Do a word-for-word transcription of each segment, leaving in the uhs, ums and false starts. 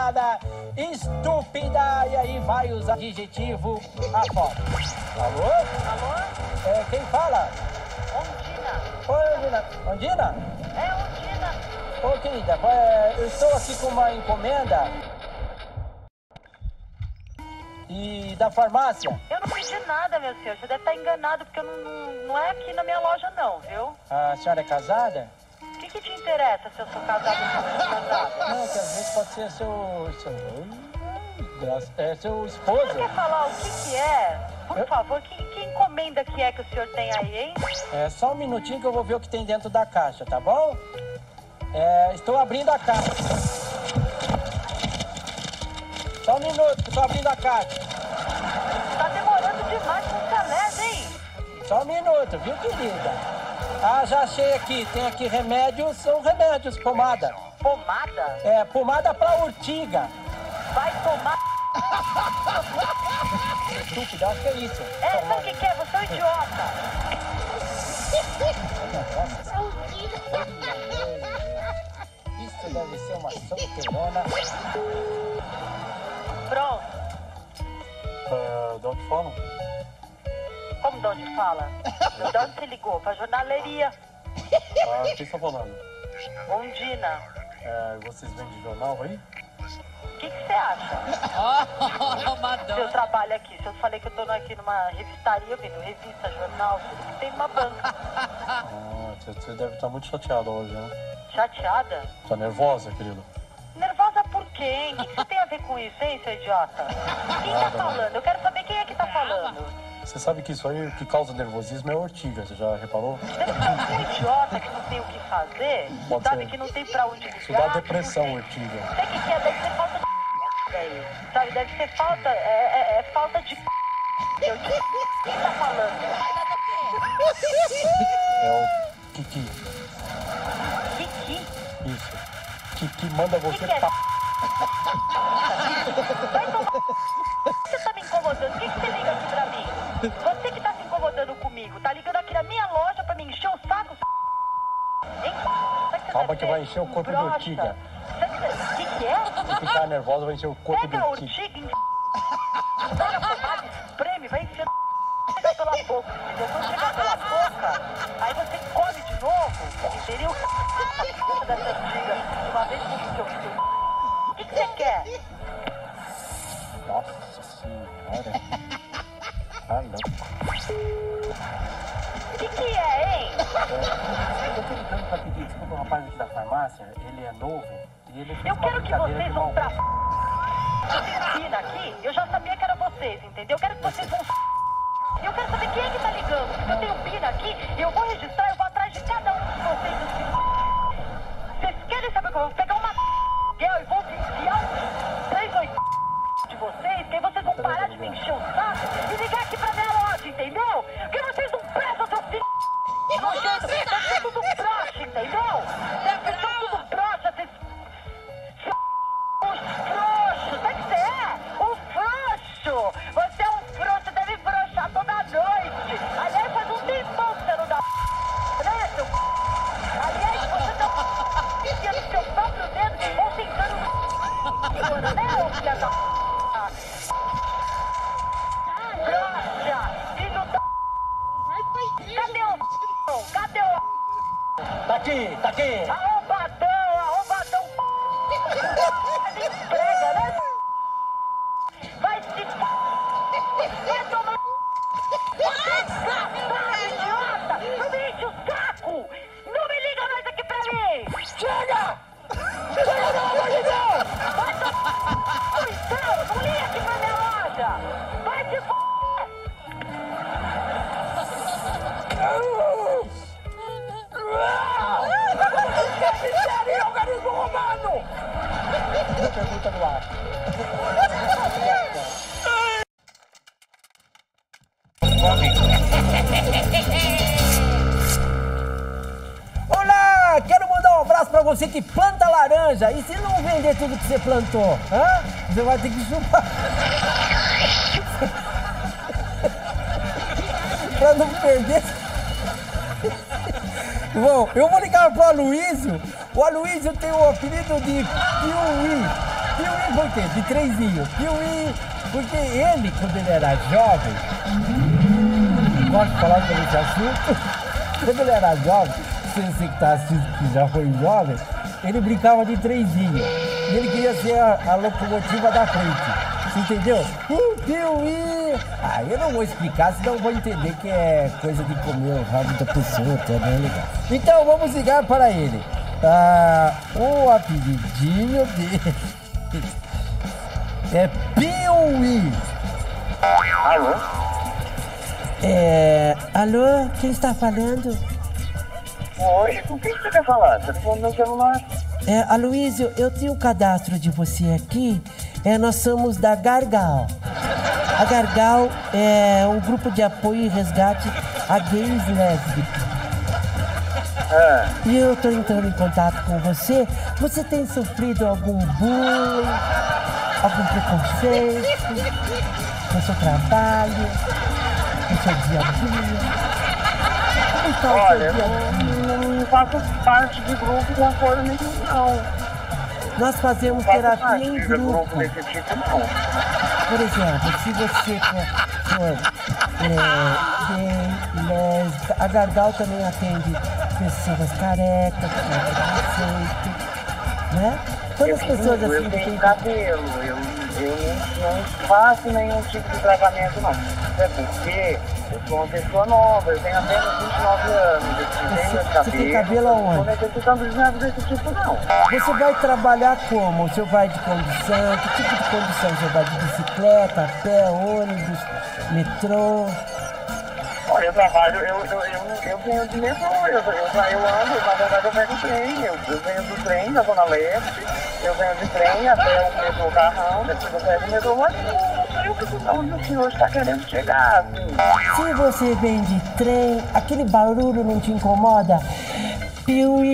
estúpida, e aí vai os adjetivos afora. Alô? Alô? É, quem fala? Ondina. Oi, Ondina. Ondina? É, Ondina. Ô, querida, é, eu estou aqui com uma encomenda. E da farmácia? Eu não pedi nada, meu senhor. Você deve estar enganado, porque eu não, não, não é aqui na minha loja, não, viu? A senhora é casada? O que, que te interessa se eu sou casada ou se eu sou casada? Não, que às vezes pode ser seu... seu... Graça. É seu esposo. Você quer falar o que que é? Por eu... favor, que, que encomenda que é que o senhor tem aí, hein? É só um minutinho que eu vou ver o que tem dentro da caixa, tá bom? É, estou abrindo a caixa. Só um minuto, estou abrindo a caixa. Tá demorando demais com essa merda, hein? Só um minuto, viu, querida? Ah, já achei aqui. Tem aqui remédios, são remédios, pomada. Pomada? É, pomada pra urtiga. Vai tomar... Estúpido, acho que é isso. É, sabe o que que é? Você é um idiota. Isso deve ser uma solteirona. Pronto. Uh, de onde falam? Como de onde fala? De onde você ligou? Pra jornaleria. Ah, quem está falando? Ondina. É, vocês vendem jornal aí? O que que você acha? Oh, eu trabalho aqui. Se eu falei que eu tô aqui numa revistaria, eu vendo revista, jornal, tudo que tem numa banca. Ah, você deve estar muito chateada hoje, né? Chateada? Tá nervosa, querido? Nervosa por quê, hein? O que, que você tem a ver com isso, hein, seu idiota? Quem tá falando? Eu quero saber quem é que tá falando. Você sabe que isso aí, o que causa nervosismo é ortiga, você já reparou? Você é um idiota que não tem o que fazer, Pode sabe? ser. Que não tem pra onde ligar. Isso dá que depressão, não tem... ortiga. Sabe o que, que é? Deve ser falta de daí, sabe? Deve ser falta, é, é, é falta de eu te... Quem tá falando? É o Kiki. Kiki? Isso. Kiki manda você que que é? pa... Vai tomar... Você tá me incomodando, por que que você liga aqui pra mim? Você que tá se incomodando comigo, tá ligando aqui na minha loja pra me encher o saco, hein? Calma que vai encher o corpo de ortiga. O que que é? Se ficar nervosa, vai encher o corpo de Pega a ortiga. ortiga, en... pega a pomada, espreme, vai encher chegar pela boca, entendeu? Quando chegar pela boca, aí você come de novo, entendeu? Dessa ortiga, de uma vez por dia. O que que você quer? Nossa senhora. Ah, não. O que que é, hein? É, eu tô ligando pra pedir desculpa ao rapaz aqui da farmácia. Ele é novo e ele fez Eu uma quero que brincadeira vocês de vão mau pra gosto. piscina aqui. Eu já sabia que era vocês, entendeu? Eu quero que vocês vão... Eu quero saber quem é que tá ligando. Porque eu tenho pina aqui e eu vou registrar, eu vou atrás de cada um de vocês. Assim. Vocês querem saber como eu vou pegar uma e vou enfiar uns três, oito de vocês, que aí vocês vão parar de me encher o saco e ligar aqui pra minha loja, entendeu? Porque vocês não prestam, seu filho nojento. Vocês são tudo broxa, entendeu? Vocês são tudo broxa, vocês... Os frouxos, sabe o que você é? Um frouxo! Você é um frouxo, deve broxar toda noite. Aliás, faz um tempão que você não dá né, seu... Aliás, você tá enfiando seu próprio dedo ou tentando né, ô filha da... Broxa! Filho da... Cadê o... Cadê o... Tá aqui, tá aqui. Arrombadão, arrombadão... Emprega, né? Vai se... Vai tomar... Você é safado, idiota! Não me enche o saco! Não me liga mais aqui pra mim! Chega! Chega, pelo amor de Deus! Vai tomar... Então, não liga aqui pra minha loja! Vai se f... Organismo romano! Pergunta no ar. Olá! Quero mandar um abraço pra você que planta laranja. E se não vender tudo que você plantou? Hã? Você vai ter que chupar. Pra não perder. Bom, eu vou ligar pro Aloysio. O Aloysio tem o apelido de Piuí. Piuí por quê? De trenzinho. Piuí, porque ele, quando ele era jovem, gosto de falar sobre esse assunto, quando ele era jovem, você que tá assistindo que já foi jovem, ele brincava de trenzinho. E ele queria ser a, a locomotiva da frente. Você entendeu? Uh, Piuí! Ah, eu não vou explicar, senão eu vou entender que é coisa de comer o rabo da pessoa, tá bem legal. Então vamos ligar para ele. Ah, o apelidinho dele é Piuí. Alô? É... Alô? Quem está falando? Oi, com quem você quer falar? Você tá falando no meu celular? É, Aloysio, eu tenho um cadastro de você aqui. É, nós somos da Gargal. A Gargal é um grupo de apoio e resgate a gays lésbicos. Ah, E eu tô entrando em contato com você. Você tem sofrido algum bullying, algum preconceito no seu trabalho, no seu dia a dia? Como está o olha, seu eu dia a dia? não, não faço parte de grupo de apoio nenhum, não. Nós fazemos Não faço terapia parte em de grupo grupo. desse tipo, não. Por exemplo, se você for, for é, gay, lésbica, a Gargal também atende pessoas carecas, com preconceito, né? Quando as pessoas eu assim tenho têm... cabelo, eu, eu não, não faço nenhum tipo de tratamento, não. Até porque eu sou uma pessoa nova, eu tenho apenas vinte e nove anos, eu tenho Você- meus você cabelos, tem cabelo aonde? não estou necessitando de nada desse tipo, não. Você vai trabalhar como? O senhor vai de condução? Que tipo de condução? O senhor vai de bicicleta, a pé, ônibus, metrô? Olha, eu trabalho, eu, eu, eu, eu venho de metrô, eu, eu, eu ando, na verdade eu venho do trem, eu, eu venho do trem da Zona Leste, eu venho de trem até o metrô Carrão, depois eu pego o metrô, mas eu não sei o que onde o senhor está querendo chegar, assim. Se você vem de trem, aquele barulho não te incomoda? Piuí!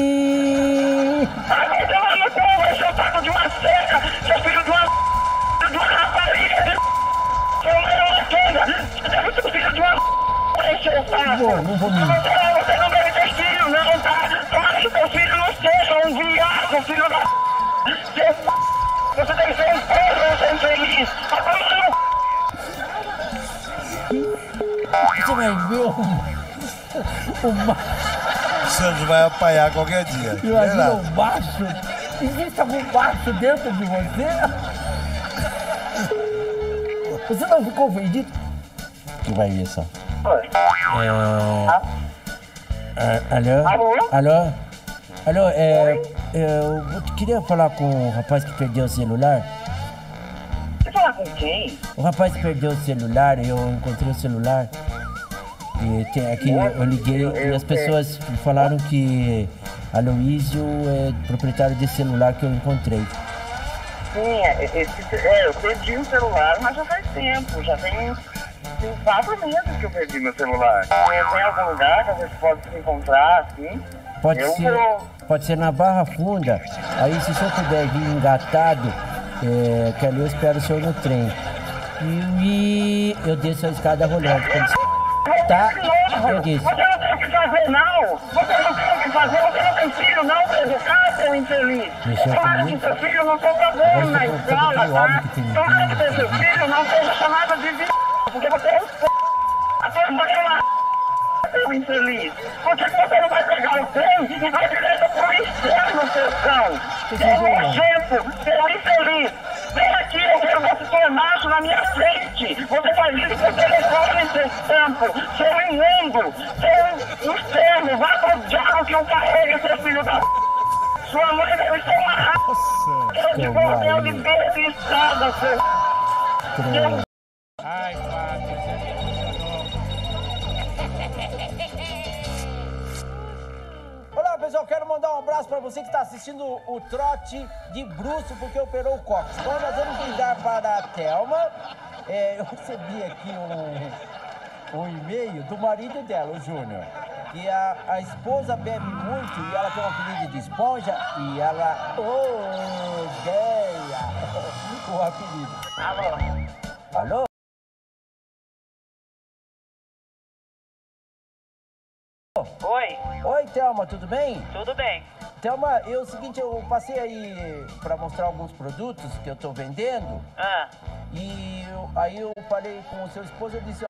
Ai, meu Deus, meu Deus, seu taco de uma seca, seu filho de uma de uma rapariga, de seu uma toda, seu filho de uma seu taco. Não, não vou mentir. Não, você não deve ter filho, não, tá? Tomara que seu filho não seja um viado, filho da seu você deve ser um porra, seu infeliz. Agora eu Você vai ver o... o ma... O Sandro vai apanhar qualquer dia. Imagina o Verdade. baixo. Existe algum baixo dentro de você? Você não ficou ofendido? Que vai ver só. É... Alô? Alô? Alô? Alô, é... Eu queria falar com o rapaz que perdeu o celular. Você fala com quem? O rapaz que perdeu o celular, eu encontrei o celular. E tem, aqui eu liguei e as pessoas falaram que Aloysio é proprietário desse celular que eu encontrei. Sim, esse, é, eu perdi o celular, mas já faz tempo, já tem, tem quatro meses que eu perdi meu celular. Tem, tem algum lugar que a gente pode se encontrar, assim? Pode eu ser, vou... pode ser na Barra Funda. Aí se o senhor puder vir engatado, é, que ali eu espero o senhor no trem. E eu desço a escada rolante. Quando... Tá? Eu disse. Você não tem o que fazer, não! Você não tem o que fazer, você não tem filho, não, pra educar, seu infeliz! Mexeu Tomara comigo? que seu filho não sofra bullying na Agora você tá escola, falando tá? que tem Tomara que filho, seu filho não seja chamado de vi... porque você é um p... Até você é uma seu infeliz! Porque você não vai pegar o trem e vai direto pro inferno, seu cão! Seu nojento, seu infeliz! Vem aqui, eu quero ver se tu é macho na minha frente! Você faz isso com o telefone, seu tempo! Seu imundo! Seu inferno! Vá pro diabo que eu carrego, seu filho da p... Sua mãe deve ser uma r... Eu de bordel de beira e estrada, seu... seu... Ai, Fábio, você Olá, pessoal, quero mandar um abraço para você que está assistindo o trote de bruxo porque operou o cóccix. Então nós vamos ligar para a Thelma. É, eu recebi aqui um, um e-mail do marido dela, o Júnior, que a, a esposa bebe muito e ela tem um apelido de esponja e ela odeia o apelido. Alô? Alô? Oi, Oi, Thelma, tudo bem? tudo bem? Thelma, é o seguinte, eu passei aí pra mostrar alguns produtos que eu tô vendendo. Ah. E eu- aí eu falei com o seu esposo e disse,